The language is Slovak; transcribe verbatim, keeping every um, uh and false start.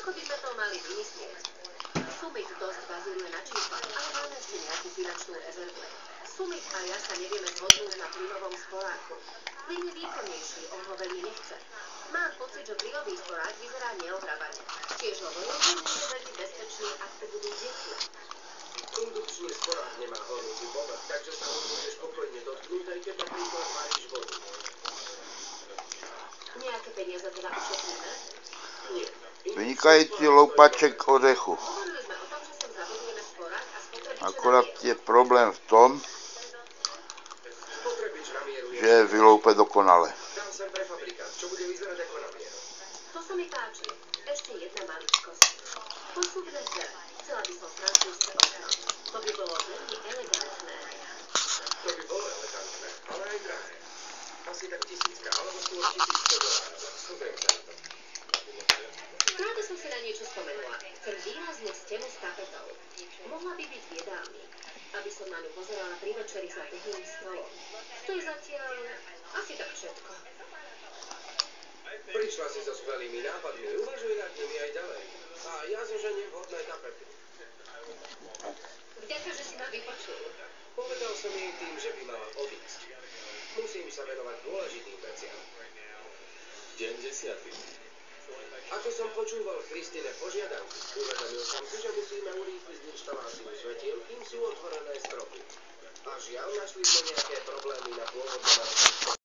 Ako by sme to mali vymyslieť? Summit dosť bazíruje na číslach, ale máme ešte nejakú finančnú rezervu. Summit a ja sa nevieme zhodnúť na plynovom sporáku. Plyn je výkonnejší, on ho veľmi nechce. Mám pocit, že plynový sporák vyzerá neohrábane. Tiež hovoril, že nie je veľmi bezpečný, ak to budú deti. Indukčný sporák nemá horúci povrch, takže sa ho môžeš pokojne dotknúť, aj keď napríklad varíš vodu. Nejaké peniaze teda ušetríme? Nie. Vynikající loupaček ořechu. Hovorili sme o tom, že sem zabudujeme sporák a spotrebiče Akorát je problém v tom, Spotrebič na mieru je... že vyloupe dokonale. Dám sem prefabrikát, čo bude vyzerať ako na mieru. To sa mi páči. Ešte jedna maličkosť. Posúdne dve. Chcela by som francúzske okno. To by bolo veľmi elegantné. To by bolo elegantné, ale aj drahé. Asi tak tisícka, alebo skôr tisícsto dolárov. Súbem sa na to. Práve som si na niečo spomenula. Chcem výraznú stenu s tapetou. Mohla by byť v jedálni, aby som na ňu pozerala pri večeri za tehným stolom. To je zatiaľ asi tak všetko. Prišla si so skvelými nápadmi, uvažuj nad nimi aj ďalej. A ja zoženiem vhodné tapety. Vďaka, že si ma vypočul. Povedal som jej tým, že by mala odísť. Musím sa venovať dôležitým veciam. Deň desiatý. Ako som počúval Kristine požiadavky, uvedomil som si, že musíme urýchliť inštaláciu svetiel, kým sú otvorené stropy. A žiaľ, našli sme nejaké problémy na pôvodnom elektrickom